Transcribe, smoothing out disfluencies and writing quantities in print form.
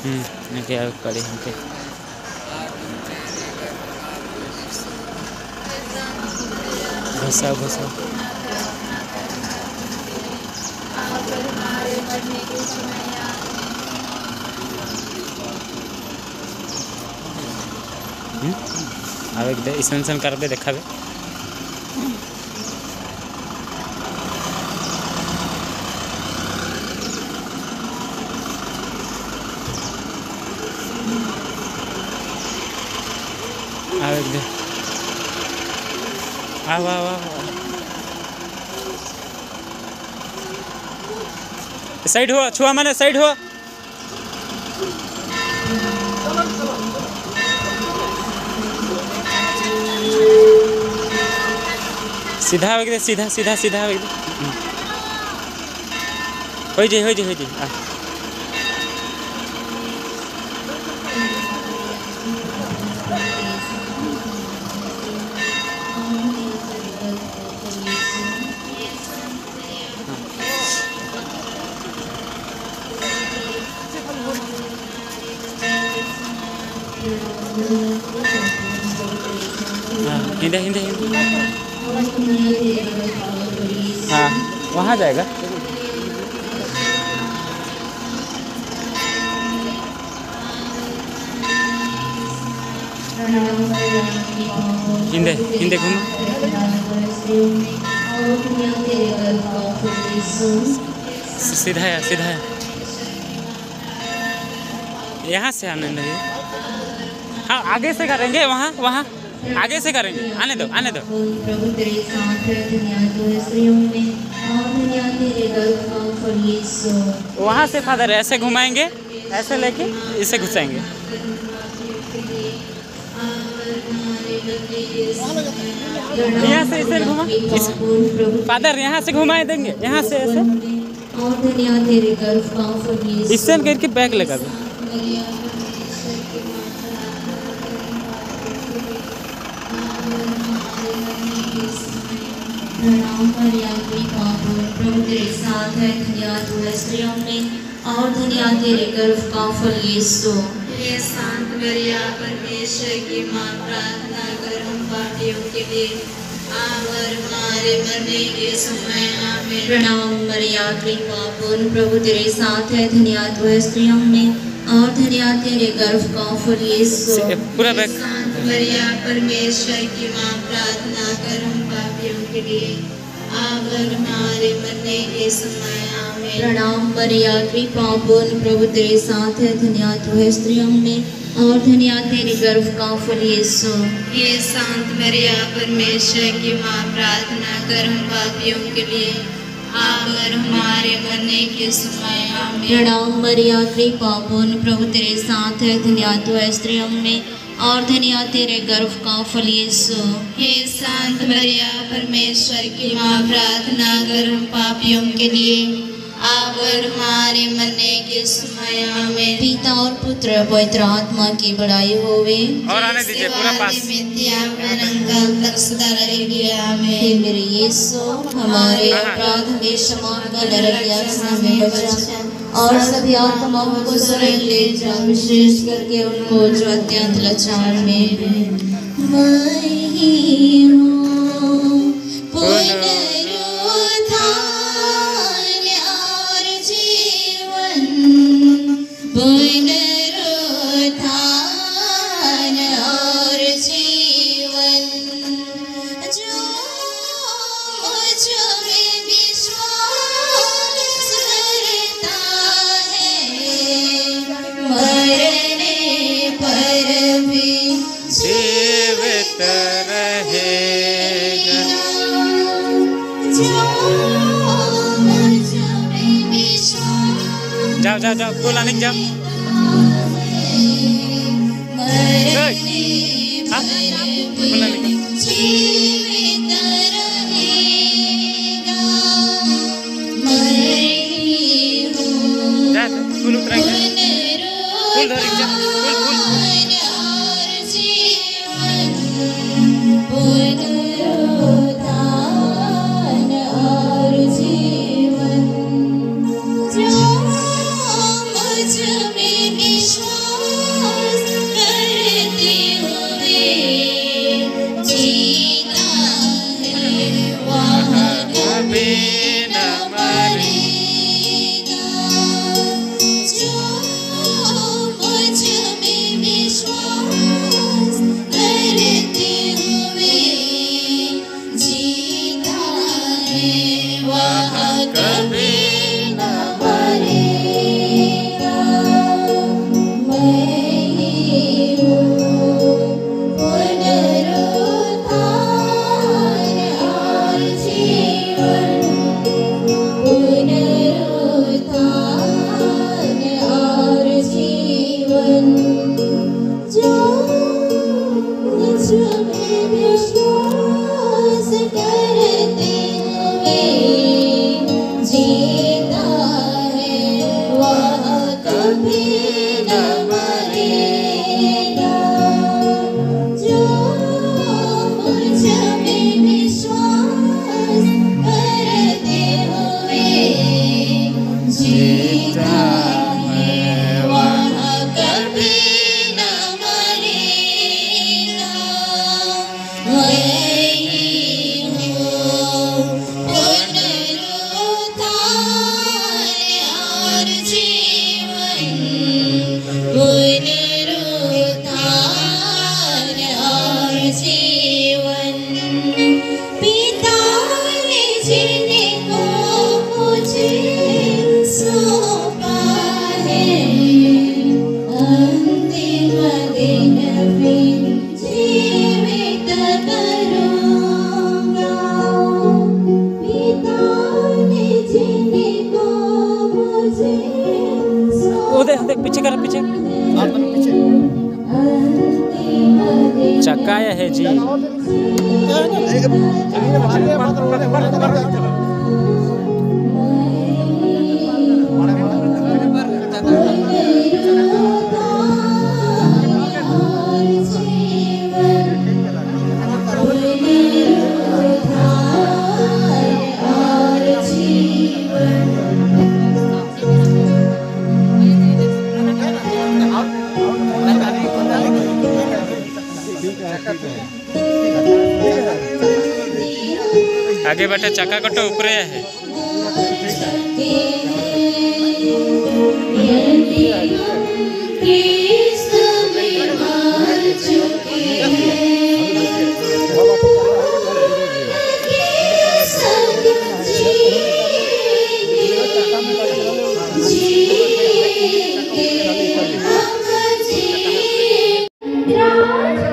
क्या कड़ी हमके घसा घसा आवे ईसन सन करबे देखाबे आवे दे आवा साइड हो छुआ माने साइड हो सीधा आवे दे सीधा सीधा सीधा आवे दे हो जे हिंदे हिंदे हाँ वहाँ जाएगा हिंदे हिंदे घूम सीधा है यहाँ से आने नहीं हाँ आगे से करेंगे वहाँ आगे से करेंगे आने दो वहाँ से फादर ऐसे घुमाएंगे ऐसे लेके इसे घुसाएंगे यहाँ से इसे घुमा फादर यहाँ से घुमाए देंगे यहाँ से ऐसे इससे करके बैग लगा दो प्रभु तेरे साथ है धन्य तू है स्त्रियों में और धन्य तेरे गर्भ का फल यीशु। हे शांत मरिया परमेश्वर की माँ प्रार्थना कर हम पापियों के लिए अब और हमारे मरने के समय आमीन। प्रणाम मरिया कृपा पूर्ण प्रभु तेरे साथ है धन्य तू है स्त्रियों में और धन्य तेरे गर्भ का फल यीशु। शांत मरिया परमेश्वर की माँ प्रार्थना कर हम पापियों के लिए अब और हमारे मरने के समय आमीन। प्रणाम मरिया कृपा पूर्ण प्रभु तेरे साथ है धन्य तू है स्त्रियों में और धन्य तेरे गर्भ का फल यीशु। हे शांत मरिया परमेश्वर की माँ प्रार्थना कर हम पापियों के लिए अब और हमारे मरने के समय आमीन। प्रणाम मरिया कृपा पूर्ण प्रभु तेरे साथ है धन्य तू है स्त्रियों में और धन्य तेरे गर्भ का फल यीशु। हे शांत मरिया परमेश्वर की माँ प्रार्थना कर हम पापियों के लिए अब और हमारे मरने के समय आमीन। पिता और पुत्र पवित्र आत्मा की बड़ाई होवे और आने दीजिए पूरा पास तक सदा रहेगी आमीन। हे मेरे यीशु हमारे अपराध हमें क्षमा कर नरक में बचा और सभी आत्माओं को स्वर्ग ले जा विशेष करके उनको जो अत्यंत लाचार में जाओ बोला नहीं जाओ बोला नहीं जा फूल उतराएंगे फूल धरेंगे फूल वह कभी न मरेगा। मैं ही हूँ पुनरुत्थान और जीवन, पुनरुत्थान और जीवन। जो मुझ में विश्वास करते हुए जीता है, वह कभी न मरेगा। जो मुझ में विश्वास करते हुए जीता है, वह कभी न मरेगा। मैं ही हूँ पुनरुत्थान और जीवन, पुनरुत्थान और जीवन। पिता ने जिनको मुझे सौंपा है, अंतिम दिन फिर जीवित करूँगा। पिता ने जिनको मुझे उधर उधर पीछे कर, पीछे चक्का आया है जी। आगे बैठे चक्का कटो ऊपर है। राज